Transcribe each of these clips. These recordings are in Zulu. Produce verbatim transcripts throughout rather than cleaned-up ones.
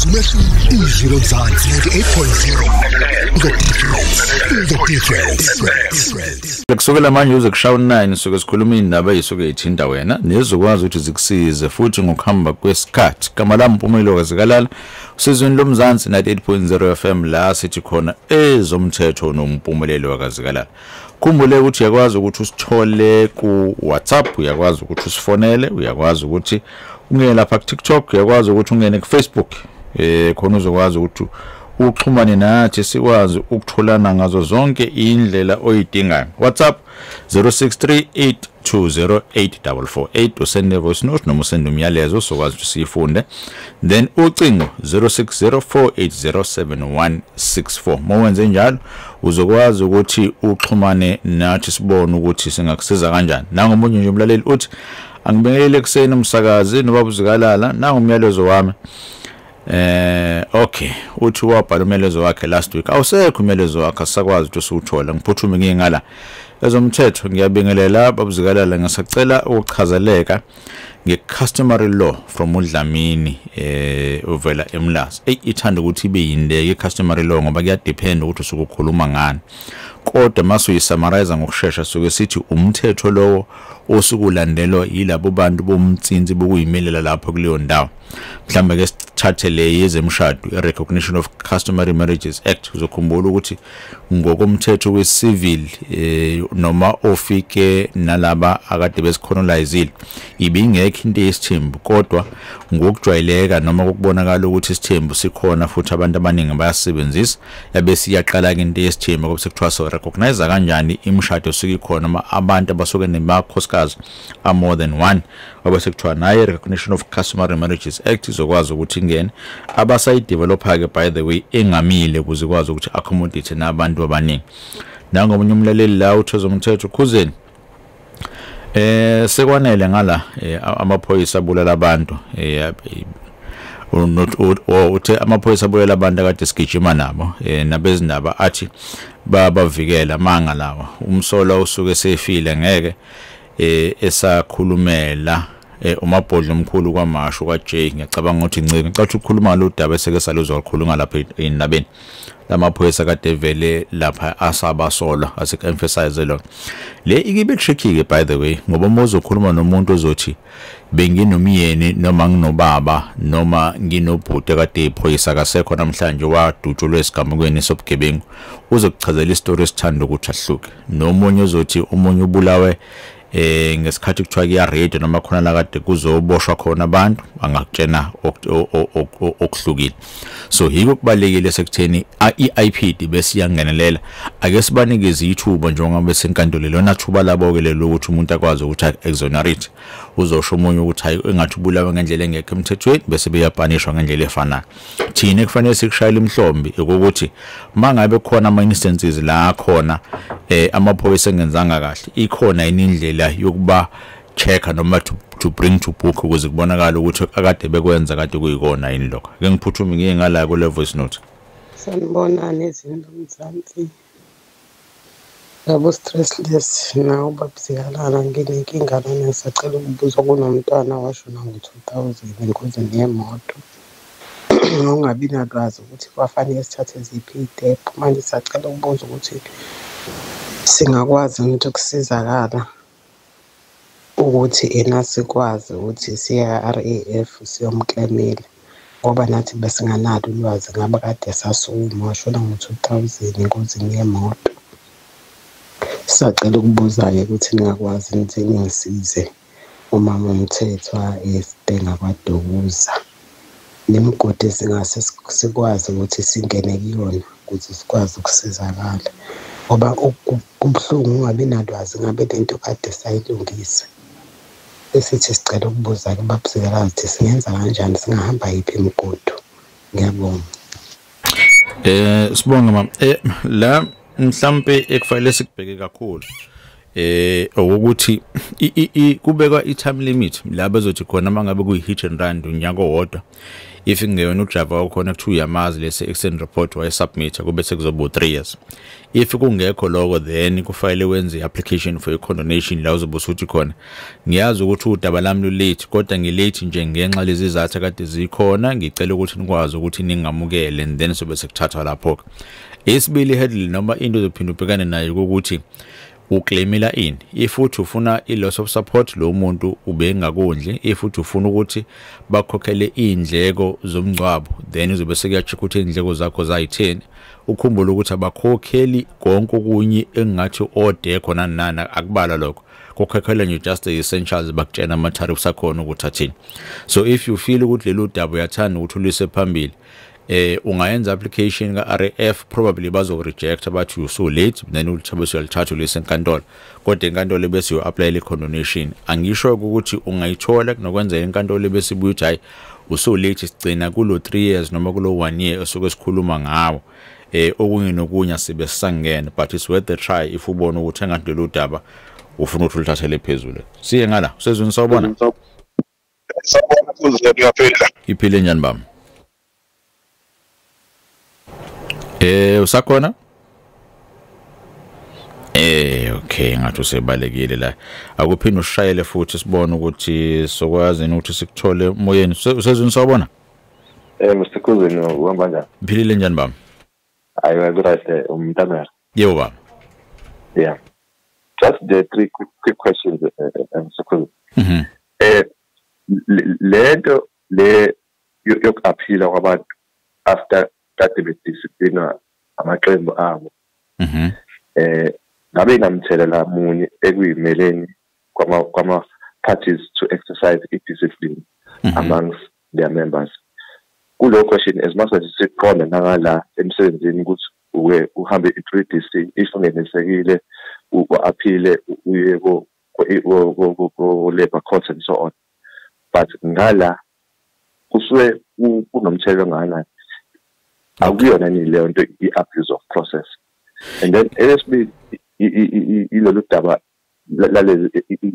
Izilo Mzansi ninety-eight point zero. The details. The details. Kusukela manje uze kushaya nine soke sikhuluma indaba eyisuke ithinta wena nezokwazi ukuthi zikusize futhi ngokuhamba kwesikhathi. Kama la Mpumelelo kazikalala usizweni lomzansi ninety-eight point zero F M la sithi khona ezomthetho noMpumelelo kazikalala. Khumbule ukuthi uyakwazi ukuthi usithole ku WhatsApp, uyakwazi ukuthi usifonele, uyakwazi ukuthi ungene lapha ku TikTok, uyakwazi ukuthi ungene ku Facebook. Eh khona uzokwazi ukuthi uxhumane nathi sikwazi ukutholana ngazo zonke indlela oyidingayo. WhatsApp zero six three eight two zero eight four four eight usende voice note noma usende umyalezo sokwazi ukuthi sifunde. Then ucingo zero six zero four eight zero seven one six four. Mowenze njalo uzokwazi ukuthi uxhumane nathi sibone ukuthi singakusiza kanjani. Nangomunye nje umlaleli uthi angibingelele kuseni umsakazi nobaba uzikalala nangumyalezo wami. Eh okay uthi wabhala umyalezo wakhe last week awusekho umyalezo wakhe asakwazi ukuthi usuthola ngiphuthume ngingala ezomthetho ngiyabingelela babuzikalala ngisacela ukuchazeleka nge-customary law from uDlamini eh uvela eMlazi. Ey ithanda ukuthi ibe yindeke i-customary law ngoba kuyadepend ukuthi usukukhuluma ngani, kodwa masu yisummarize ngokusheshsha suke sithi umthetho lowo osukulandelwa yilabo bantu bomtsinzi bokuyimelela lapho kuleyo ndawo. Mhlambe ke sithathe le yezemshado i-Recognition of Customary Marriages Act uzokhumbula ukuthi ngokomthetho we-civil eh, noma ofike nalaba akade besicolonizile ibingekho into yesithembu, kodwa ngokujwayeleka noma ukubonakala ukuthi isithembu sikhona futhi abantu abaningi bayasebenzisa yabe siyaqala into yesithembu ngoba sekuthiwa so recognize kanjani imishado esuke ikhona noma abantu abasuke nemakhosikazi are more than one ngoba sekuthiwa naye Recognition of Customary Marriages Act izokwazi ukuthi ingene abasayideveloper ke by the way engamile ukuze kwazi ukuthi accommodate nabantu abaningi. Nangomunye umlaleli la uthoza umthetho khuzeni eh sekwanele ngala amaphoyisa abulala abantu eh uthe amaphoyisa abulala abantu akade sigijima nabo nabezindaba athi babavikela manga lawa umsola usuke sefile ngeke eh esakhulumela eh umabhodlo omkhulu kwamasho kwaJ ngiyacabanga ukuthi inceke ngicathi ukukhuluma lo daba eseke saluzwa ukukhuluma lapha endabeni lamaphoyisa kade vele lapha asabasola asike emphasize lo le ikibe tricky ke by the way ngoba umozokhuluma nomuntu ozothi benginomyeni noma nginobaba noma nginobhuti kade iphoyisa kasekho namhlanje wadutshulwe esigamukweni sobugebengu uzokuchazela istory esithanda ukuthi ahluke nomunye ozothi umunye ubulawe eh ngesikhathi kuthiwa kuya radio noma khona la kade kuzoboshwa khona abantu angakutshena okuhlukile. So yiko kubalekile sekutheni i-I P D bese iyangenelela ake sibanikeze ithuba njengoba bese enkantolo lona thuba labo ke lelo ukuthi umuntu akwazi ukuthi exonerate uzosho umunye ukuthi hayi engathi ubulawe ngendlela engekho emthethweni bese beyapanishwa ngendlela efanayo. Thina kufanele sikushayile imhlombi ukuthi mangabe khona ama instances la khona eh amaphoyisa engenzanga kahle ikhona indlela yokuba checker noma to, to bring to book ukuze kubonakala ukuthi akade bekwenza kade kuyikona yini lokho. Ke ngiphuthume ngiye ngala ku voice note. Sanibona nezinto Mzansi. Yabo stressless na ubabzikalala nginenkinga lana ngisacela ukubuza kunomntwana washona ngo two thousand engozini yemoto. Ungabi nalwazi ukuthi kwafanele sithathe ziphi step manje sacela ukubuza ukuthi singakwazi ukuthi kusizakala ukuthi ena sikwazi ukuthi siya R A F siyomklemela ngoba nathi besinganalo ulwazi ngaba kade sasuma washona ngo two thousand engozini yemoto. Sacela ukubuza-ke ukuthi ningakwazi nithi ningisize umama umthethwa esidinga kwaDukuza nemigodi singase sikwazi ukuthi singene kuyona ukuthi sikwazi ukusizakala ngoba kubuhlungu ungabi nalwazi ngabe lento kade sayilungisa. Esithi sicela ukubuza ke babuzekela ukuthi singenza kanjani singahamba yiphi imigodi. Ngiyabonga. Eh sibonga mama eh la mhlambe ekufanele sikubheke kakhulu eh ukuthi kubekwa i time limit la bezothi khona mangabe kuyi hit and run unyaka owodwa if ingeyona udrava okhona kuthiwa uyamazi lese accident report wayesubmit kube sekuzoba three years. If kungekho lokho then kufanele wenze application for condonation la uzobe usuthi khona ngiyazi ukuthi udaba lami late kodwa ngilate nje ngenxa lezi izathu kade zikhona ngicela ukuthi nikwazi ukuthi ningamukele and then sobe sekuthatha lapho. Isibili headline noma into ezophinda ubhekane nayo ukuthi uclaimela in if uthi ufuna i loss of support lo muntu ubengakondli if uthi ufuna ukuthi bakhokhele indleko zomngcwabo then uzobe sekuyacheka ukuthi indleko zakho zayi ten ukhumbula ukuthi abakhokheli konke okunye engathi ode khona nana akubala lokho kokhokhela nje just the essentials bakutshena ama tariffs akhona ukuthi athini. So if you feel ukuthi lelo daba uyathanda ukuthi ulise phambili eh ungayenza application ka R A F probably bazo reject abathi you so late then uthabe uyalithatha lese enkantolo kodwa enkantolo bese you apply le condonation. Angisho ukuthi ungayithola kunokwenza enkantolo bese ibuye hayi uso late sigcina kulo three years noma kulo one year osoke sikhuluma ngawo eh okunye nokunya sibe sisangena but it's worth the try if ubona ukuthi engathi lo daba ufuna ukuthi ulithathele phezulu. Siye ngala usezweni sawubona sabona kuze uyaphila iphile njani baba? Eh usakhona? Eh okay ngathi usebalekile la. Akuphinde ushayele futhi sibone ukuthi sokwazi ukuthi sikuthole moyeni. Usezweni sawubona? Eh Mister Kuzini uhamba njani? Philile njani baba? Ayiwa good umntamera. Yebo baba. Yeah. Just the three quick, quick questions uh, Mister Kuzini. Mhm. Eh lento le yokuaphila kwabantu after kade bediscipline amaqembu abo. Mhm. Eh ngabe namthelela munye ekuyimeleni kwama kwama parties to exercise discipline mm-hmm. amongst their members. Kulo question as much as siqonda nangala emsebenzini ukuthi uwe uhambe i-three D C ifungenesekile uaphile uye ko ko labor court and so on. But ngala kusuke kunomthelo ngana akuyona ni leyo nto i-abuse of process. And then L S B ilolu daba lalezi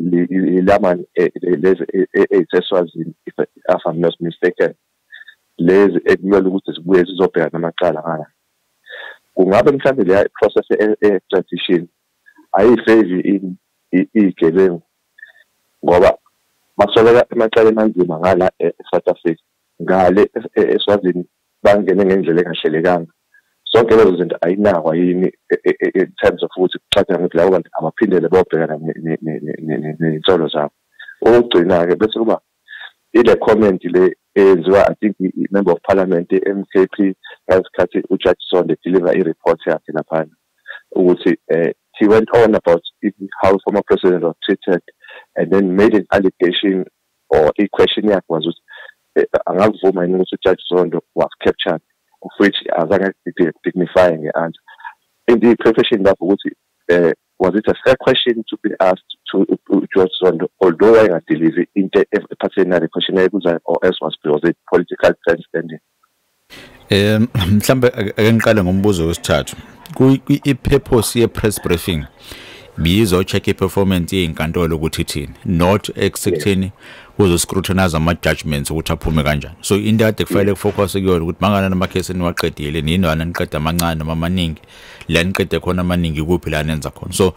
lamani lezi ezeswazini if I'm not mistaken lezi ekumele ukuthi sibuye sizobheka namacala ngala kungabe mhlambe le process e-transition ayifezi in igebengu ngoba masolela emacala emanzima ngala eSouth Africa ngale eswazini bangene ngendlela engahlelekanga sonke lezo zinto ayinakwa yini in terms of ukuthi kucaca ukuthi labo bantu abaphindele bobhekana nensolo zabo. Okugcina ke bese kuba ile comment le enziwa I think i member of parliament M K P ngesikhathi uJudge Sonde deliver i report yakhe lapha ukuthi he went on about how former president was treated and then made an allegation or a question yakhe was angavuma yini ukuthi uJudge Sonde was captured of which azange dignifying the answer. In the profession that uh, was it a fair question to be asked to George Zondo, although I had delivered in the particular question or else was it political standing? Um, mhlambe akengiqala ngombuzo wesithathu. Ku purpose ye press briefing bizo check performance yenkantolo ukuthi ithini, not exactly kuzo scrutinize ama judgments ukuthi aphume kanjani. So into ade kufanele kufocus kuyona ukuthi mangana nama case niwaqedile nini wana niqeda amancane noma amaningi la niqede khona amaningi kuphi la nenza khona. So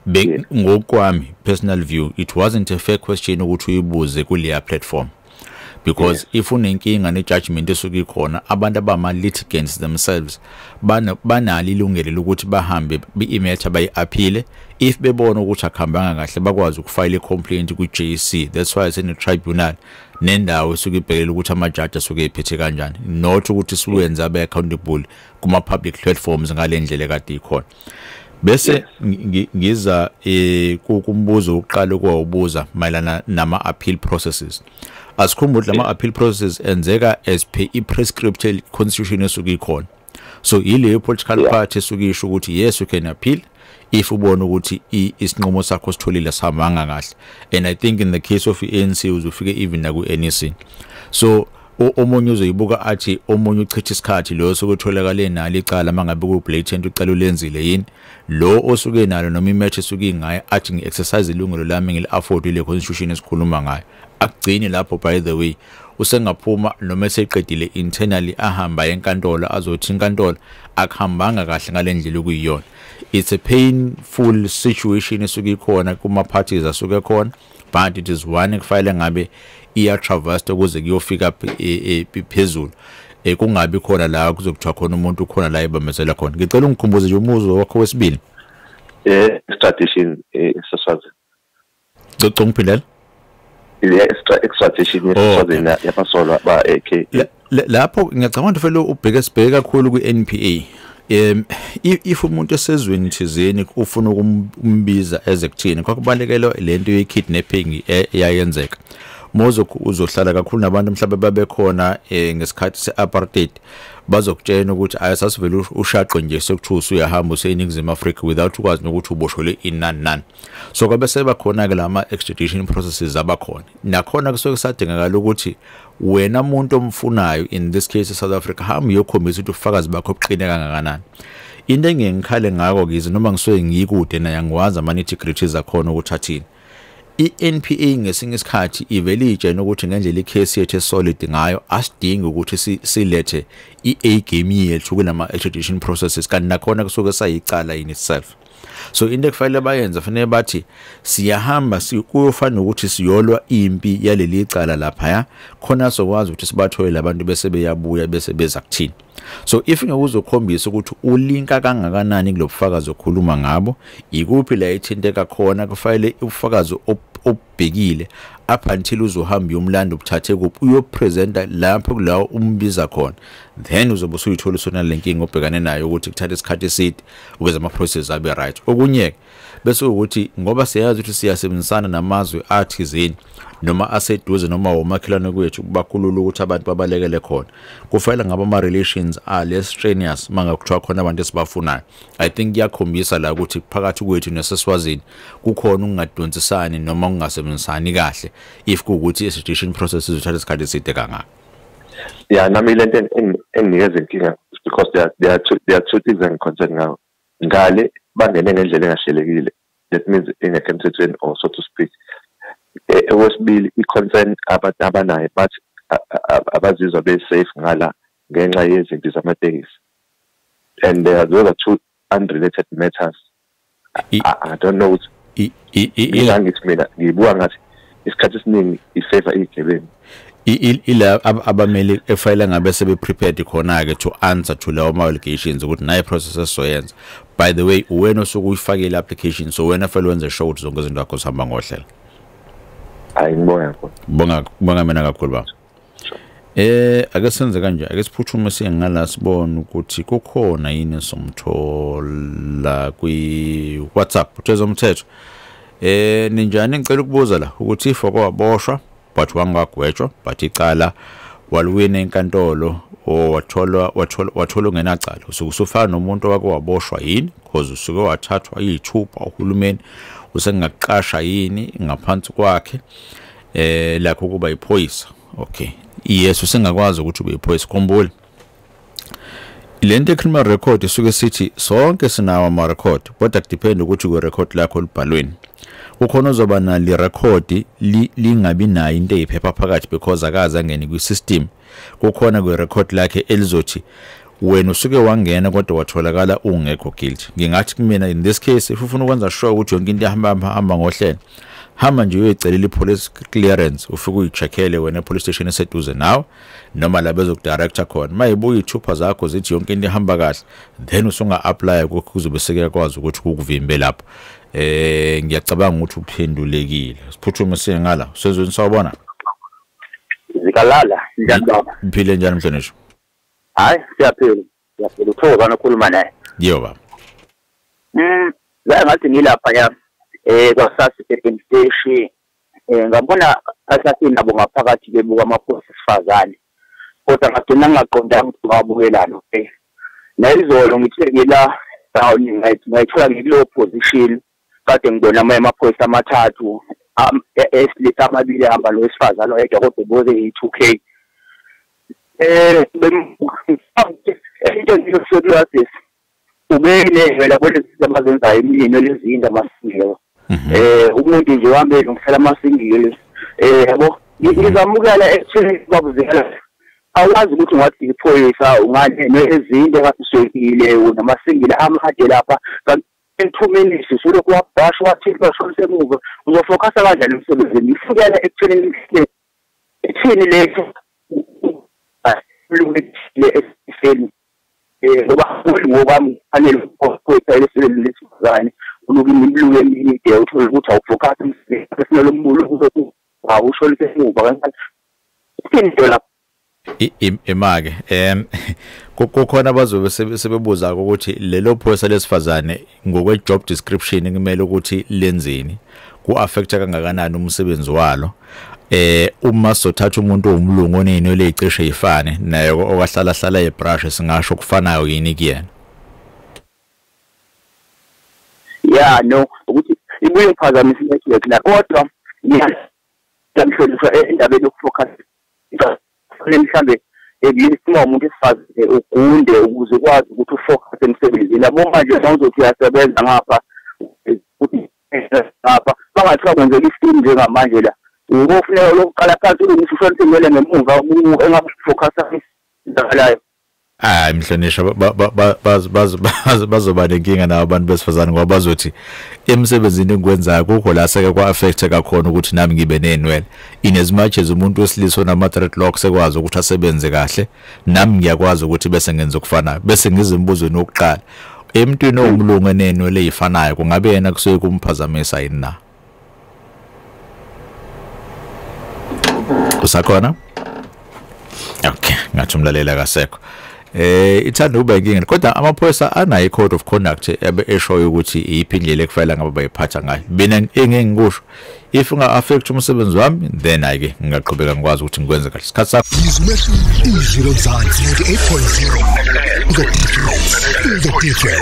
ngokwami personal view it wasn't a fair question ukuthi uyibuze kuleya platform because yeah. If unenkinga ne judgment esuke ikhona abantu abama litigants themselves bana banali ilungelo ukuthi bahambe bi-imetha bayi-appeal if bebona ukuthi akhambanga kahle bakwazi ukufile complaint ku J C. That's why it's in a tribunal nendawo esuke ibhekela ukuthi ama judge asuke ephethe kanjani not ukuthi siwenza abe accountable kuma public platforms ngalendlela kade ikhona. Bese ngiza eh kumbuzo uqala kwawubuza mayelana nama appeal processes. Asikhumbule lama appeal processes enzeka as per i-prescripted constitution esuke ikhona. So ile political party esuke isho ukuthi yes you can appeal if ubona ukuthi isinqumo sakho sitholile samanga kahle. And I think in the case of i-A N C uzufike even naku N E C. So omunye uzoyibuka athi omunye uchitha isikhathi lo sokutholakala nalo icala mangabe ku blatant uqala ulenzile yini lo osuke nalo noma imatch esuke ingaye athi ngi exercise ilungelo lami ngili afford ile constitution esikhuluma ngayo akugcini lapho. By the way usengaphuma noma eseqedile internally ahamba enkantolo azothi inkantolo akuhambanga kahle ngalendlela okuyiyona. It's a painful situation esuke ikhona kuma parties asuke khona, but it is one ekufanele ngabe iya traverse ukuze kuyofika phezulu. Eh kungabi khona la kuzokuthiwa khona umuntu khona la ebamezela khona. Ngicela ungikhumbuze nje umuzo wakho wesibili. Eh strategy esaswazi. Doctor ngiphilela. Yeah, extraction yesizwe yabasolwa ba A K. Lapho ngiyacabanga vele ubheke sibheke kakhulu ku N P A. Em if umuntu esezweni thizeni ufuna ukumbiza ezekuthini kwakubalekela lento ye kidnapping eyayenzeka. Mozo uzohlala kakhulu nabantu mhlawumbe babekhona ngesikhathi seapartheid bazokutshena ukuthi ayasasivele ushaqwe nje sekuthusa uyahamba useningizimu Africa without ukwazi nokuthi uboshwele inani nani. So kwabe sebakhona ke lama extradition processes abakhona. Nakhona kusuke kusadingakala ukuthi wena umuntu omfunayo in this case South Africa hamba uyokhombisa ukuthi ufakazi bakho obuqine kangakanani. Into engikhale ngako kizi noma ngisuke ngikude na yangiwaza ama nitty-gritties akhona ukuthi athini. I-N P A ngesinye isikhathi ivele itshena ukuthi ngendlela icase yethu esolid ngayo asidingi ukuthi silethe i-A game yethu kulama extradition processes kanti nakhona kusuke sayicala in itself. So into ekufanele bayenza fanele bathi siyahamba sikuyofana ukuthi siyolwa impi yaleli icala lapha ya khona sokwazi ukuthi sibathole labantu bese beyabuya bese beza kuthini. So if ngekuzokhombisa ukuthi ulinka kangakanani kulobufakazi okhuluma ngabo ikuphi la ethinteka khona kufanele ubufakazi obhekile up until uzohamba yomlando ubuthathe kuphi uyopresenta lapho kulawo umbiza khona, then uzobe usuyithola usona lenkinga obhekane nayo ukuthi kuthatha isikhathi eside ukuze ama process abe right. Okunye bese ukuthi ngoba siyazi ukuthi siyasebenzisana namazwe athizeni noma aseduze noma omakhelwane kwethu kubakhulula ukuthi abantu babalekele khona kufanele ngaba ama relations are less strenuous mangakuthiwa khona abantu esibafunayo. I think yakhombisa la ukuthi phakathi kwethu neseswazini kukhona ukungadonsisani noma ungasebenzisani kahle if kuukuthi extradition processes uthatha isikhathi eside kangaka. Yeah, nami lento enginikeza inkinga because there are, there are two there are two things I'm concerned ngawo. Ngale bangene ngendlela engahlelekile, that means ingekho emthethweni or so to speak. Ewesibili i-concern abantu abanayo but abazizwa be-safe ngala ngenxa yezinto zamatekisi, and uh, those are two unrelated matters. I, I don't know what ngithi mina ngibuka ngathi isikhathi esiningi ifavor igebengu ila abameli efile ngabe sebe prepared khona ke to answer to lawo ma allegations ukuthi naye processes soyenza. By the way wena osukuyifakela application so wena file wenza show ukuthi zonke izinto zakho zihamba ngohlela. Hayi ngibonga bonga bonga mina kakhulu ba. Eh ake senze kanje ake siphuthume singala sibone ukuthi kukhona yini somthola kwi WhatsApp utheza umthetho. Eh ninjani ngicela ukubuza la ukuthi ifoko waboshwa but wangagwetshwa but icala waluwina enkantolo o wathola wathola wathola ungenacala usukusufana nomuntu wake waboshwa yini because usuke wathathwa yithupha uhulumeni usengaqasha yini ngaphansi kwakhe eh lakho kuba iphoyisa. Okay yes usengakwazi ukuthi ube iphoyisa khombula ilento criminal record isuke sithi sonke sinawo ama record kodwa kudepend ukuthi ku record lakho libhalweni ukhona uzoba na li record lingabi nayo into eyiphepha phakathi because akaza angene kwi system kukhona ku record lakhe elizothi wena usuke wangena kodwa watholakala ungekho guilty. Ngingathi kumina in this case if ufuna ukwenza sure ukuthi yonke into ihamba hamba ngohlelo hamba nje uyocelela ipolice clearance ufike uyicheckele wena police station eseduze nawe noma la bezokudirector khona mayibuya ithupha zakho zithi yonke into ihamba kahle then usunga apply kuzobe sekuyakwazi ukuthi ukuvimbe lapho. Eh ngiyacabanga ukuthi uphendulekile siphuthume singala sezweni sawubona zikalala njani baba mphile njani mhlonishwa. Hayi siyaphila siyaphila uthoba nokhuluma naye yebo baba. Mm la ngathi ngilapha ya eh kwasasi second station eh ngabona asasi nabo ngaphakathi bebuka amaphosi sifazane kodwa ngagcina ngaqondanga ukuthi babukelana okay nayizolo ngithe ngila sawo ngathi ngayithola ngilo position kade ngibona amaphoyisa amathathu esilisa amabili ahamba lo wesifazane oyedwa kodwa boze i-two K eh into ngiyosola this ubene vela kwele simazenza imini lezinto amasingelo eh umuntu nje wambe ngifela amasingelo eh yabo ngizamukela ekutheni babuzela awazi ukuthi ngathi iphoyisa ungane nezinto ekasishekile namasingile amade lapha two minutes usuke kwabasha wathi bashona semuva uzofocus kanjani emsebenzini ifukela ekutheni ithini letho le esifeni eh ngoba ngoba fanele ukuphoyisa lesibili lesizane ulukimluke emide uthola ukuthi awufocus emsebenzini kufanele umbulo ukuthi awusho lesemuva kancane into lapho imake em kukhona abazobe sebebuza ukuthi lelo phoyisa lesifazane ngokwe job description kumele ukuthi lenzeni ku affecta kangakanani umsebenzi walo eh uma sothatha umuntu omlungu oneno leyicishe ifane naye okwahlala hlala ebrush singasho kufanayo yini kuyena yeah no ukuthi ibuye iphazamisa network la kodwa ngiyamhlonishwa endabeni yokufocus mhlambe elisimo umuntu esifaze ugunde ukuze ukwazi ukuthi ufocus emsebenzini labo manje mawuzothi uyasebenza ngapha ukuthi ngapha bangathi kwenzeka isimo njengamanje la ngokufuneka lokuqala phansi ukusho ngele ngemuva engafocus izalayo ah mhlonisha bazoba nenkinga nabo abantu besifazane ngoba bazothi emsebenzini engikwenzayo kukho la seke kwa affect kakhona ukuthi nami ngibe nenwele inasmuch as umuntu wesilisa nama dreadlocks ekwazi ukuthi asebenze kahle nami ngiyakwazi ukuthi bese ngenza okufanayo bese ngizimbuzo nokuqala emntwini omlungu enenwele ezifanayo kungabe yena kusuke kumphazamisa yini na usakhona okay ngathi umlalela kasekho eh ithanda uba inkinga kodwa amaphoyisa anayi code of conduct ebe eshoyo ukuthi iphindlela ekufanele ngabe bayiphatha ngayo mina engeke ngikusho if unga affect umsebenzi wami then ayike ngingaqhubeka ngikwazi ukuthi ngikwenze kahle isikhathi sakho izilo mzansi eight point zero the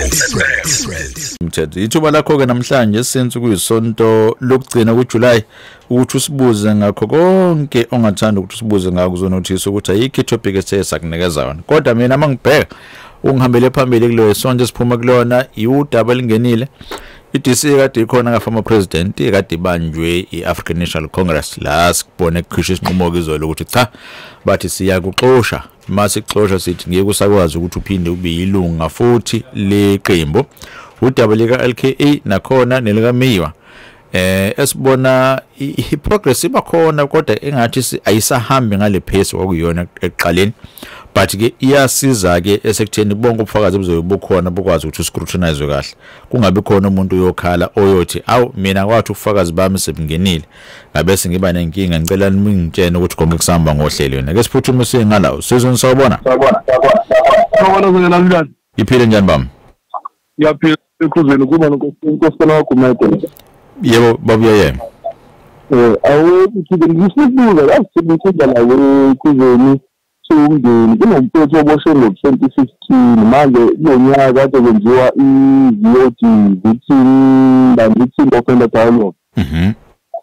details mthetho ithuba lakho ke namhlanje senze kuyisonto lokugcina kuJuly ukuthi usibuze ngakho konke ongathanda ukuthi usibuze ngako kuzonothisa ukuthi ayikho topic esesakunikeza yona kodwa mina mangibheka ungihambele phambili kulo sonto siphuma kulona iudaba lingenile I-D C kade ikhona ngafama president ikade banjwe iAfrican National Congress la sikubone ekukhishwa isinqumo izolo ukuthi cha bathi siya kuxosha mase kuxosha sithi ngeke usakwazi ukuthi uphinde ube yilunga futhi leqembu udaba lika L K A nakhona nelika Miwa eh esibona iprogress ibakhona kodwa engathi ayisahambi ngale pace okuyona eqaleni but ke iyasiza ke esekutheni bonke ubufakazi buzobukhona bukwazi ukuthi uscrutinize kahle kungabe khona umuntu uyokhala oyothi awu mina kwathi ubufakazi bami sebungenile ngabe singiba nenkinga ngicela ningitshene ukuthi konke kusamba ngohlelo yona ke siphuthume singalawo sizoni sawubona sawubona sawubona sawubona njani iphile njani bami yaphila ekhuzeni kuba nonkosana wakho Michael yebo babuya yena eh awu ukuthi ngisibuza lasibukela la kuzeni umndeni kunomthetho oboshwe ngo twenty fifteen manje lonyaka kade kwenziwa i-V O D victim and victim offender dialogue mhm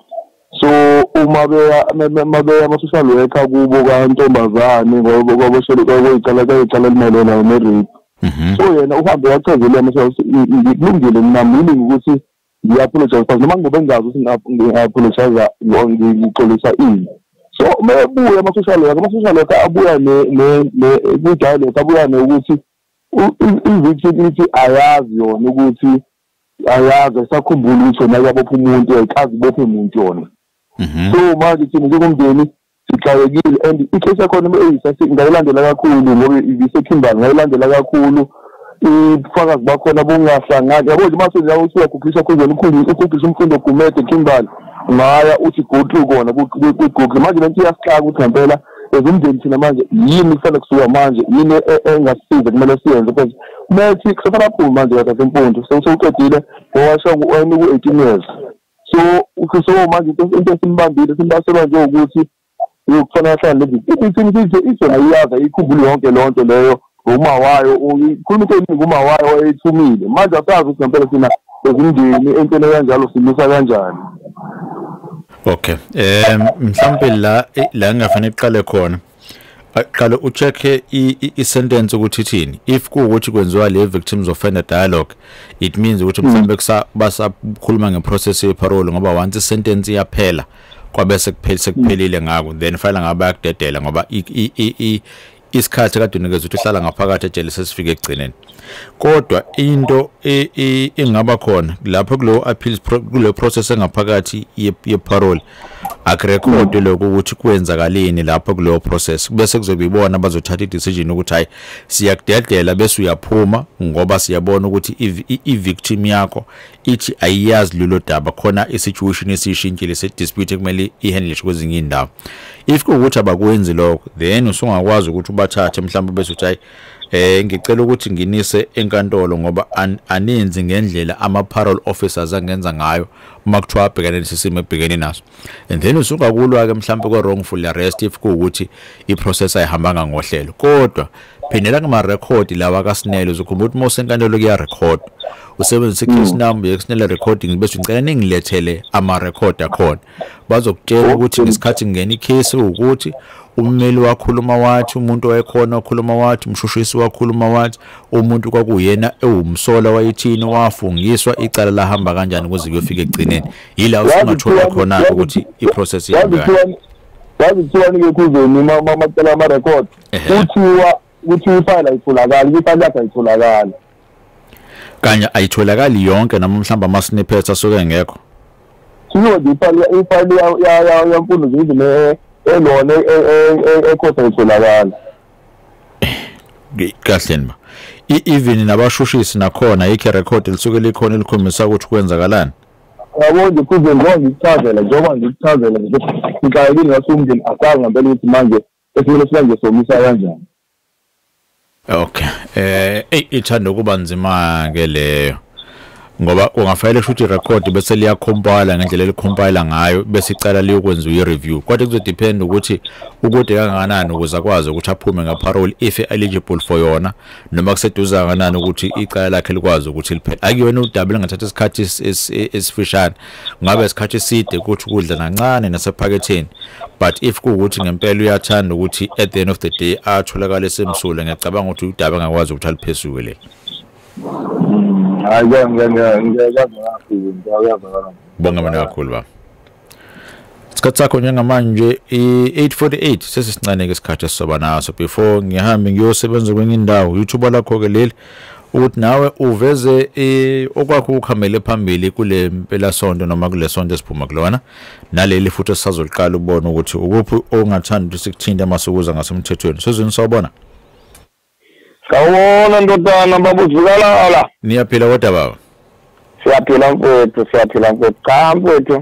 so uma beya mabeya ama-social worker kubo kantombazane ngoba kwaboshwe kwayicala kwayicala limayelana ne-rape so yena uhambe wachazela ngikulungile nami ukuthi ngiapologize because noma ngobe ngazi ukuthi ngi-apologize ngixolisa ini so mebuya ama-social worker ama-social worker abuya ne-dialogue abuya nokuthi i-victim ithi ayazi yona ukuthi ayazi esakhumbula ukuthi yona yabopha umuntu ayikazi bophe umuntu yona so manje thina njengomndeni sixakekile and i-case yakhona ngayilandela kakhulu ngoba ibisekhimbali ngayilandela kakhulu ifakazi bakhona bungahlangani yabo nje mase nje usuyakhuphisha khuzeni ukhuphisha umfundo ogumede Kimberley ngaya uthi go through kona ku-Google manje lento iyasixaka ukuthi ngempela ezimndeni thina manje yini kufanele kusuka manje yini engasiza kumele siyenze because methi kusafana kakhulu manje kade semfundo sewuqedile owasha ku-eighteen years so so manje into esimbambile simbasela nje ukuthi ukufanele ahlale lezithi izona iyaza ikhumbule yonke lonto leyo uma wayo ukhuluma ukuthi uma wayo wayethumile manje asazi ukuthi ngempela thina ezindini entweni kanjalo simusa kanjani. Okay eh mhlawumbe la la ngafanele iqale khona aqala ucheck i sentence ukuthi ithini if kuukuthi kwenziwa le victims offender dialogue it means ukuthi mhlawumbe kusa basakhuluma ngeprocess ye parole ngoba once i sentence iyaphela kwabese kuphela sekuphelile ngako then file ngabe yakudedela ngoba i isikhathi kade unikeza ukuthi uhlala ngaphakathi ejele sesifike egcineni kodwa into engaba khona lapho kulo appeals kule process engaphakathi ye parole akurecord lokho ukuthi kwenzakaleni lapho kulo process bese kuzobe ibona abazothatha i-decision ukuthi hayi siyakudedela bese uyaphuma ngoba siyabona ukuthi i-victim yakho ithi ayiyazi lelo daba khona i-situation esishintshile se-dispute ekumele ihandle kwezinye indawo if kuwukuthi abakwenzi lokho then usungakwazi ukuthi ubathathe mhlawumbe bese uthi hayi eh ngicela ukuthi nginise enkantolo ngoba aninzi ngendlela ama parole officers angenza ngayo uma kuthiwa abhekene nesimo ebhekene naso and then usukakulwa ke mhlawumbe ko wrongful arrest if kuwukuthi iprocess ayihambanga ngohlelo kodwa phindela kuma record lawa kaSnell uzokhumbula ukuthi mose enkantolo kuya record usebenzisa case number yeSnell recording bese ngicela ningilethele ama record akhona bazokutshela ukuthi ngesikhathi ngene icase ukuthi ummeli wakhuluma wathi umuntu oyekhona okhuluma wathi umshushisi wakhuluma wathi umuntu kwakuyena ewumsola wayithini wafungiswa icala lahamba kanjani kuze kuyofika egcineni yila usungathola khona ukuthi iprocess ihamba yazi kuthiwa nike kuzeni macala ama record kuthiwa ukuthi ifile ayitholakala ifile yakhe ayitholakala kanye ayitholakali yonke noma mhlamba ama snippets asuke ngekho siyo ifile ifile ya ya yamfundo zizime elona ekhosa itholakala kahle nba even nabashushisi nakhona ikhe record lisuke likhona elikhombisa ukuthi kwenzakalani yabo nje kuze ngonke ichazela njengoba ngikuchazela nje ngicayile ngasumndeni asazi ngempela ukuthi manje esimene sanje somisa kanjani okay eh ithanda kuba nzima ke leyo ngoba ungafanele ukuthi record bese liya compile ngendlela elicompile ngayo bese icala liyokwenza i-review kodwa kuzo depend ukuthi ukude kangakanani ukuze akwazi ukuthi aphume ngaparole if eligible for yona noma kuseduza kangakanani ukuthi icala lakhe likwazi ukuthi liphele akuyona udaba lengathatha isikhathi esifishane ngabe isikhathi eside ukuthi ukudla nancane nasephaketheni but if kuukuthi ngempela uyathanda ukuthi at the end of the day atholakala semsule ngiyacabanga ukuthi udaba ngakwazi ukuthi aliphesuke le hayi ngeke ngeke ngiyazana bonga mina kakhulu ba isikhathi sakho njengamanje i-eight forty-eight sesisincane ke isikhathi esisoba naso before ngihambe ngiyosebenza kwenye indawo YouTube lakho ke leli ukuthi nawe uveze okwakho ukhamele phambili kule mpela sonto noma kule sonto esiphuma kulona naleli futhi sisazoliqala ubona ukuthi ukuphi ongathanda ukuthi sikuthinta masukuza ngasemthethweni sezweni sawubona Sawubona ndodana babuzukala ala niyaphila kodwa baba siyaphila mfowethu siyaphila mfowethu cha mfowethu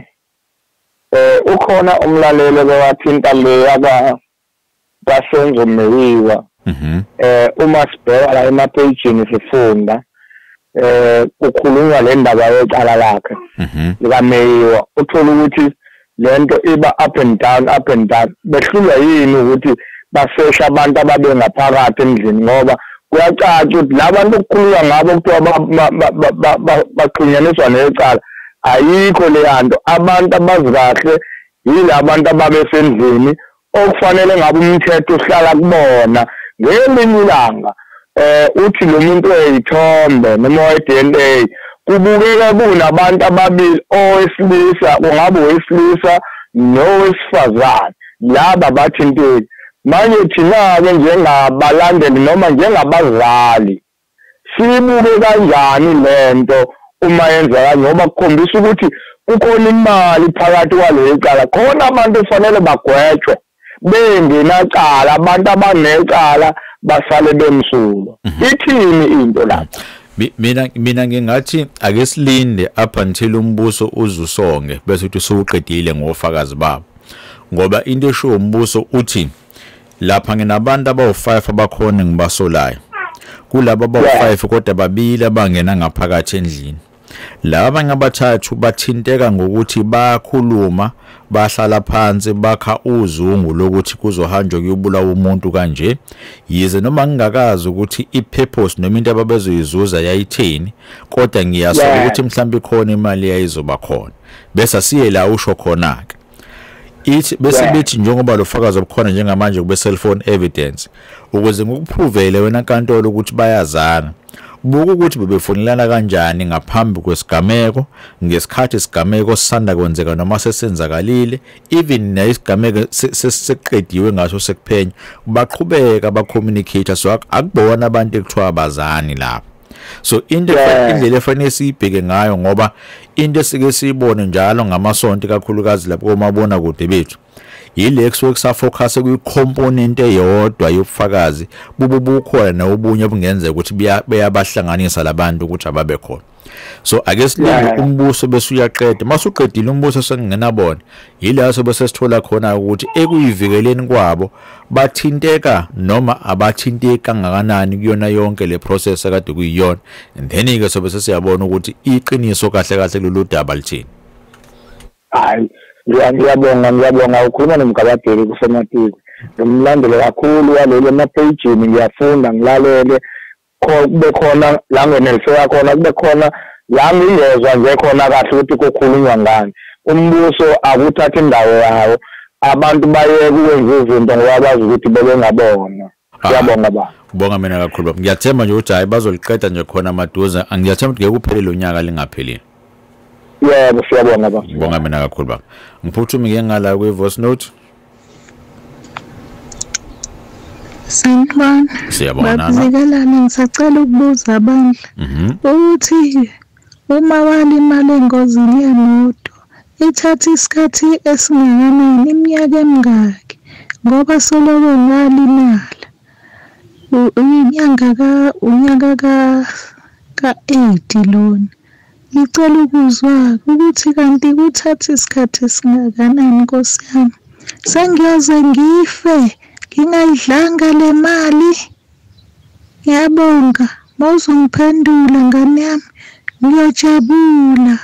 eh ukhona umlalelo bewathinta le yaka kaSenzo Meyiwa mhm eh uma sibheka la emapagini sifunda eh ukukhulunywa le ndaba yecala lakhe mhm lika Meyiwa uthola ukuthi lento iba up and down up and down behlulwa yini ukuthi basesha abantu ababe ngaphakathi endlini ngoba kuyacaca ukuthi labantu okukhulunywa ngabo kuthiwa baxhunyaniswa necala ayikho le yanto abantu abazi kahle yila abantu ababesendlini okufanele ngabe umthetho uhlala kubona ngelinye ilanga eh uthi lo muntu eyithombe noma we-D N A kubukeka kunabantu ababili owesilisa kungabe owesilisa nowesifazane laba bathintile manje thina ke njengabalandeli noma njengabazali sibuke kanjani lento uma yenza ngoba kukhombisa ukuthi kukhona imali phakathi kwale cala khona abantu kufanele bagwetshwe bengenacala abantu abanecala basale bemsulwa ithini into lapho mina mina ngingathi ake silinde up until umbuso uzusonge bese uthi usuqedile ngofakazi babo ngoba into esho umbuso uthi lapha nginabantu abawu five abakhona ngibasolayo kulabo abawu five kodwa babili abangena ngaphakathi endlini laba ngabathathu bathinteka ngokuthi bayakhuluma bahlala phansi bakha uzungu lokuthi kuzohanjwa kuyobulawa umuntu kanje yize noma ngingakazi ukuthi ipurpose noma into ababezoyizuza yayithini kodwa ngiyasola ukuthi mhlawumbe khona imali yayizoba khona bese siye la usho khona ke ithi bese bethi njengoba lo fakazi obukhona njengamanje kube cellphone evidence ukuze ngikuphrovele wena nkantolo ukuthi bayazana buku ukuthi bebefonelana kanjani ngaphambi kwesigameko ngesikhathi isigameko sisanda kwenzeka noma sesenzakalile even nesigameko sesiqediwe ngaso sekuphenya baqhubeka ba communicate so akubona abantu ekuthiwa abazani lapho so into indlela efanele siyibheke ngayo ngoba into esike siyibone njalo ngamasonto kakhulukazi lapho komabona kude bethu yile kusuke kusafocus kwi component eyodwa yobufakazi bubu bukhona nawubunye obungenzeka ukuthi beyabahlanganisa labantu ukuthi ababe khona so ake silinde umbuso bese uyaqeda masuqedile umbuso sengingenabona yila bese sithola khona ukuthi ekuyivikeleni kwabo bathinteka noma abathinteka kangakanani kuyona yonke le process akade kuyiyona and then ke sobe sesiyabona ukuthi iqiniso kahle kahle kulolu daba lithini. Hayi ngiyabonga ngiyabonga ukhuluma nomgabadeli kusematiko ngimlandele kakhulu walelo mapage ngiyafunda ngilalele kube khona la ngenelise yakhona kube khona la ngiyezwa nje khona kahle ukuthi kukhulunywa ngani umbuso akuthatha indawo yawo abantu baye kwenza izinto ngoba bazi ukuthi bebengabona. Ngiyabonga ba ubonga mina kakhulu ngiyathemba nje ukuthi hayi bazoliqeda nje khona maduza angiyathemba ukuthi ngeke kuphele lo nyaka lingaphelile. Yebo siyabonga ba ubonga mina kakhulu ba ngiphuthumi ke ngala kwe voice note. Sanibona. Siyabona. Bazikalana ngisacela ukubuza abandla. Mhm. Ukuthi uma walimala engozini yemoto ithatha isikhathi esingakanani iminyaka emingaki ngoba soloko ngalimala. Unyanga ka unyaka ka ka eight lona. Ngicela ukuzwa ukuthi kanti kuthatha isikhathi esingakanani Nkosi yami. Sengiyoze ngife ngingayidlanga le mali. Ngiyabonga mawuzongiphendula ngane yami ngiyajabula.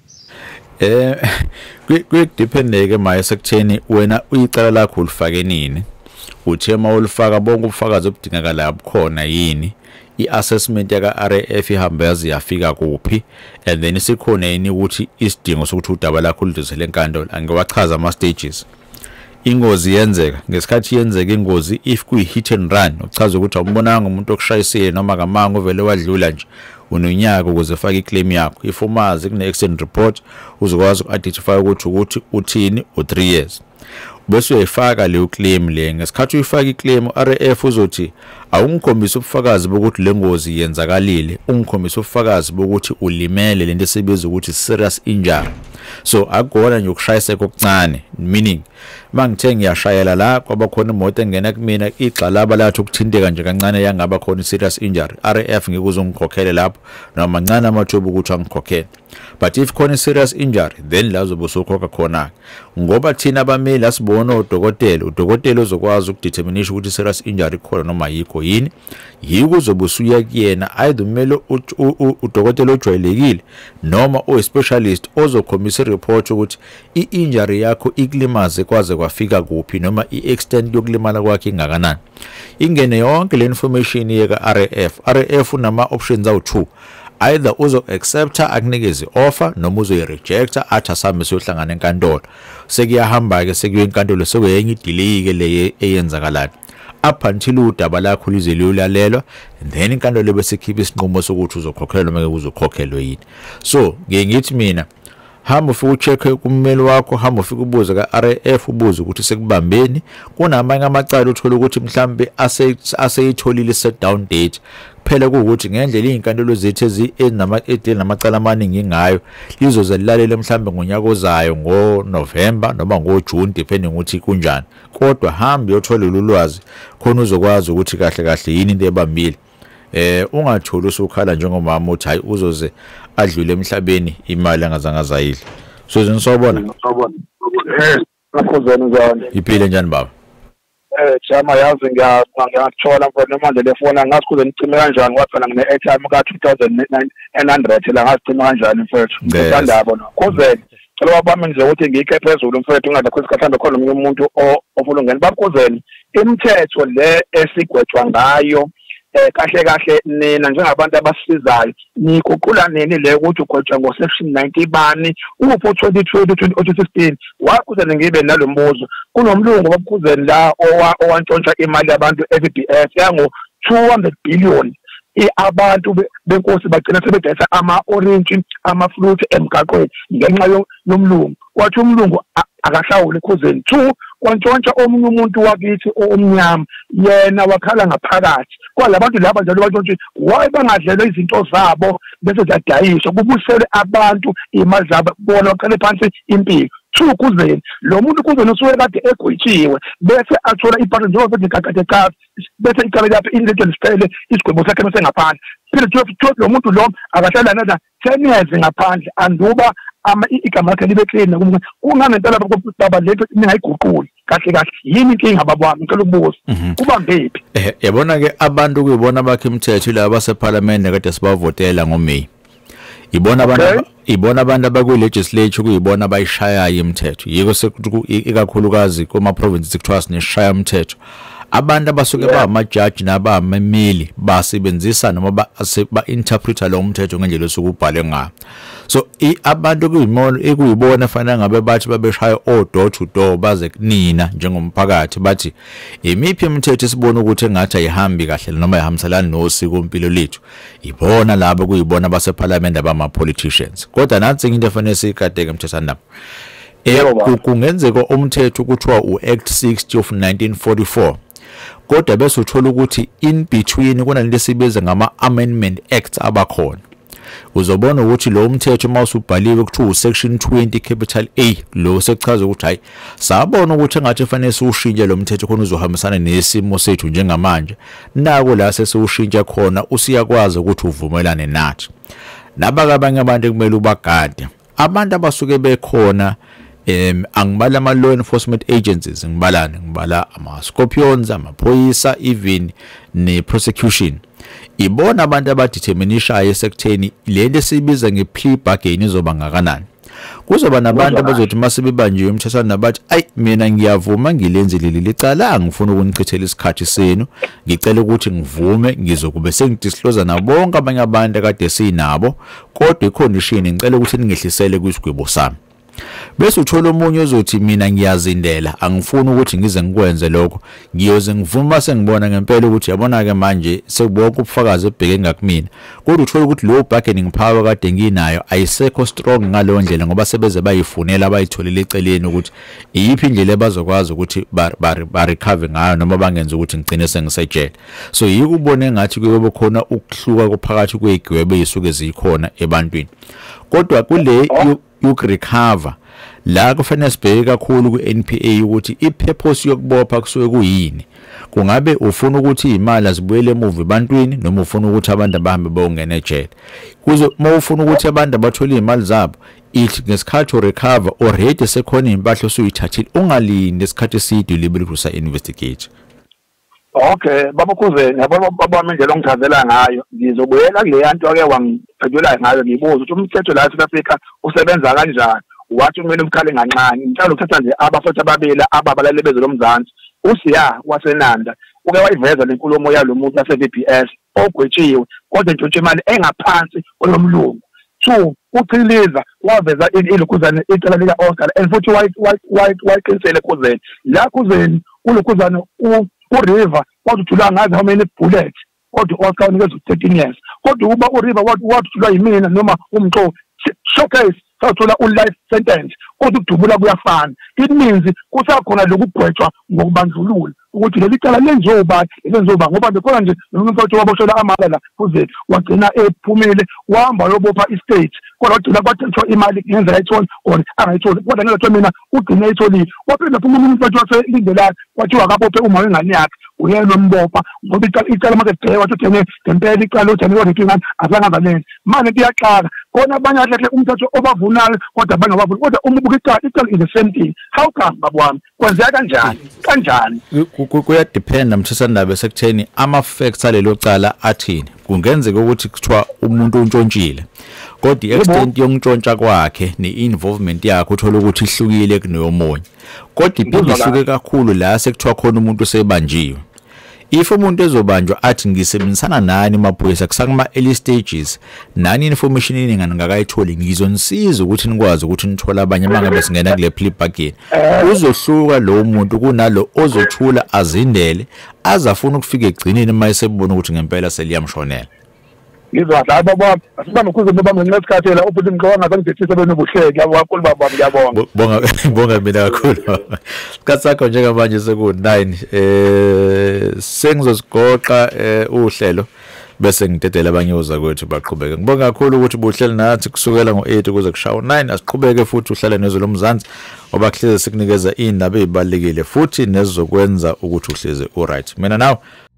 Eh kuyidependeke maye sekutheni wena uyicala lakho ulifake nini uthe mawulifaka bonke ubufakazi obudingakala abukhona yini i-assessment yaka R A F ihamba yazi yafika kuphi and then sikhona yini ukuthi isidingo sokuthi udaba lakho ludlulisele enkantolo angiwachaza ama stages. Ingozi yenzeka ngesikhathi yenzeka ingozi if kuyi hit and run uchaza ukuthi awumbonanga umuntu okushayisile noma kamanga uvele wadlula nje unonyaka ukuze ufake iclaim yakho if umazi kune accident report uzokwazi uku-identify ukuthi ukuthi uthini u three years bese uyifaka le claim le ngesikhathi uyifaka iclaim R A F uzothi awungikhombisa ubufakazi bokuthi lengozi yenzakalile ungikhombisa ubufakazi bokuthi ulimele lento esibiza ukuthi serious injury so akugona nje ukushayisa kokuncane meaning mangithe ngiyashayela la kwaba khona imoto engena kumina igxalaba lathi ukuthinteka nje kancane yangaba khona serious injury R A F ngeke uzongikhokhele lapho noma mancane amathuba ukuthi angikhokhele but if khona serious injury then la uzobe usukhokha khona ngoba thina abameli asibona udokotela udokotela uzokwazi ukudeterminisha ukuthi serious injury khona noma yikho yini yiko uzobe usuya kuyena either umele udokotela ojwayelekile noma o specialist ozokhombisa report ukuthi i-injury yakho ikulimaze kwaze kwafika kuphi noma i-extent yokulimala kwakhe ingakanani ingene yonke le information yeka R A F R A F unama options awu two either uzo accepta akunikeze offer noma uzo rejecta athi asame siyohlangana enkantolo sekuyahamba ke sekuye enkantolo sekuyenye delay ke le eyenzakalayo up until udaba lakho lize liyolalelwa and then inkantolo bese khipha isinqumo sokuthi uzokhokhelwa noma uzokhokhelwa yini so ngiyithi mina hamba ufike ucheck kummeli wakho hamba ufike ubuze ka R A F ubuze ukuthi sekubambeni kunamanye amacala uthola ukuthi mhlambe aseyitholile set down date kuphela ukuthi ngendlela izinkantolo zethu ezi enama edel namacala amaningi ngayo lizoze lilalele mhlambe ngonyaka ozayo ngo November noma ngo June depending ukuthi kunjani kodwa hamba uyothola ulwazi khona uzokwazi ukuthi kahle kahle yini into ebambile eh ungatholi usukhala njengomama uthi hayi uzoze adlule emhlabeni imali angazange zayidla so zinisobona ngiyabona eh akhuzeni njani iphile njani baba eh chama yazi ngiyathola mfana manje le phone angasikhuze nicime kanjani kwaphela ngine airtime ka two thousand nine hundred la ngasicima kanjani mfethu ngiyandaba no khuzeni cela wabami nje ukuthi ngikhe phezulu mfethu ungadakho isikhathanda khona umunye umuntu ofuna ngene bakhuzeni imithetho le esigwetshwa ngayo eh kahle kahle nina njengabantu abasizayo nikuqula nini le ukuthi ugwetshwa ngo section ninety bani upho twenty twenty twenty sixteen wakhuzeni ngibe nalombuzo kunomlungu babukhuzeni la owantshontsha imali yabantu F B S yango two hundred billion abantu benkosi bagcina sebedayisa ama-orange ama-fruit emgaqweni ngenxa yomlungu wathi umlungu akahlawule ekhuzeni two kwantshontsha omunye umuntu wakithi omnyama yena wakhala ngaphakathi kwalabantu laba njalo bantshontshe why bangadlela izinto zabo bese ziyadayiswa kubuselwe abantu imali zabo bona baqale phansi impilo two kuzeni lo muntu kuzeni usuke kade egwetshiwe bese athola iphathi njengoba bese kakade kazi bese icala lapha into lisicele isigwebo sakhe bese ngaphandle phela two lo muntu lo akahlala naza ten years ngaphandle anduba ama igama lakhe libe clean kumbe kungani impela baba lethu ningayiguquli kahle kahle yini inkinga babami ngicela ukubuza ubambephi eh yabona ke abantu kuyibona bakhe imithetho laba baseParliament kade sibavotela ngoMay ibona abantu ibona abantu abaku legislature kuyibona bayishayayo imithetho yiko sekuthi ikakhulukazi kuma provinces kuthiwa sineshaya umthetho abantu abasuke ba ama-judge nabamemeli basebenzisa noma ba interpreter lo umthetho ngendlela osukubhale ngayo so abantu kuyimono ekuyibona fanele ngabe bathi babeshaya o door to door baze kunina njengomphakathi bathi imiphi imithetho esibona ukuthi engathi ayihambi kahle noma ihambiselana nosiko impilo lethu ibona labo kuyibona base parliament abama politicians kodwa nansi into efanele sikadeke mthethana nabo kungenzeka umthetho kuthiwa uAct sixty of nineteen forty-four kodwa bese uthola ukuthi in between kunalento esibiza ngama amendment acts abakhona uzobona ukuthi lo umthetho mawusubhaliwe kuthiwa section twenty capital A lo sekuchaza ukuthi hayi sabona ukuthi engathi fanele siushintshe lo mthetho khona uzohambisana nesimo sethu njengamanje nako la sesiushintsha khona usiyakwazi ukuthi uvumelane nathi naba abanye abantu kumele ubagade abantu abasuke bekhona em angibala ama law enforcement agencies ngibalana ngibala ama scorpions amaphoyisa even ne prosecution ibona abantu abadeterminisha esecteni lento esibiza ngeplea bargain izoba ngakanani kuzoba nabantu abazothi masibebanjiwe umthethwana nabathi ay mina ngiyavuma ngilenzele licala angifuna ukunichithela isikhathi senu ngicela ukuthi ngivume ngizokube sengidisclose na bonke abanye abantu akade sinabo kodwa icondition ngicela ukuthi ningehlisele kwisigwebo sami bese uthola umunye ozothi mina ngiyazindela angifuni ukuthi ngize ngikwenze lokho ngiyoze ngivuma sengibona ngempela ukuthi yabona ke manje sekubonke ubufakazi ebheke ngakumina kodwa uthola ukuthi lo bargaining power kade nginayo ayisekho strong ngalo ndlela ngoba sebeze bayifunela bayitholile eceleni ukuthi iyiphi indlela bazokwazi ukuthi ba recover ngayo noma bangenza ukuthi ngicine sengisejele so yikubone ngathi kuyebo khona ukuhluka kuphakathi kwegwebe isuke zikhona ebantwini kodwa kule ukurecover la kufanele sibheke kakhulu ku-N P A ukuthi ipurpose yokubopha kusuke kuyini kungabe ufuna ukuthi imali azibuyele emuva ebantwini noma ufuna ukuthi abantu abahambe bayongena ejele kuzo mawufuna ukuthi abantu abathole imali zabo ithi ngesikhathi recover already sekhona impahla osuyithathile ungalindi isikhathi eside libe kusa investigate okay baba kuze yabo baba manje longichazela ngayo ngizobuyela kule yanto ake wangiphendula ngayo ngibuza ukuthi umthetho la eSouth Africa usebenza kanjani wathi kumele umkhale ngancane ngicela ukuthatha nje abafethu ababili ababalale bezo lomzansi usiya wasenanda uke wayiveza lenkulumo yalo muntu wase V P S ogwetshiwe kodwa ntshontshe imali engaphansi kolomlungu two uChiliza waveza ilokhuzana icala lika Oscar and futhi white white white wayiqinisele khuzeni la khuzeni ulokhuzana uRiver wathula ngazi how many bullets kodwa Oscar unikeza thirteen years kodwa uba uRiver wathula yimina noma umxo showcase sathola u-life sentence kodwa ukudubula kuyafana it means kusakhona lokugwetshwa ngokubandlulula ukuthi leli cala lenzoba lenzoba ngoba bekhona nje nomfowethu waboshola amala la kuzethu wagcina ephumile wahamba yobopha istate kodwa wagcina kwathethwa imali ngenza ayitholi or angayitholi kodwa ngalokho mina ugcina ayitholile waphinda phuma umuntu wase lindela kwathiwa akabophe uma wengane yakhe uyena umbopha ngoba icala make bheka wathi uthene ngempela icala uthene kodwa ingane azangabaleni manje kuyaxaka kona abanye ahle umthetho obavunayo kodwa abanye abavuni kodwa uma ubuka icala icala is the same thing how come babwami kwenzeka kanjani kanjani kuya depend mthethana sekutheni ama facts alelo cala athini kungenzeka ukuthi kuthiwa umuntu untshontshile kodwa i-extent yokuntshontsha kwakhe ne-involvement yakhe uthola ukuthi ihlukile kuneyomunye kodwa iphinde ihluke kakhulu la sekuthiwa khona umuntu osebanjiwe if umuntu ezobanjwa athi ngisebenzisana nani emaphoyisa kusakuma early stages nani information iningi ngakayitholi ngizonisiza ukuthi nikwazi ukuthi nithola abanye mangabe singena kule plea bargain uzohluka lo muntu kunalo ozothula azindele azafuna ukufika egcineni mayesebona ukuthi ngempela seliyamshonela ngizwadla baba asiba nokhuzo baba ngesikhathi la ubuthi ngicabanga ngizethisa benobuhleki labo kakhulu baba ngiyabonga bonga bonga mina kakhulu isikhathi sakho njengamanje seku nine eh sengizosigoqa uhlelo bese ngidedela abanye ozakwethu baqhubeke ngibonga kakhulu ukuthi buhleli nathi kusukela ngo eight kuze kushawa nine asiqhubeke futhi uhlale nezwe lomzansi ngoba kuhleze sikunikeza indaba ezibalekile futhi nezokwenza ukuthi uhleze alright mina nawe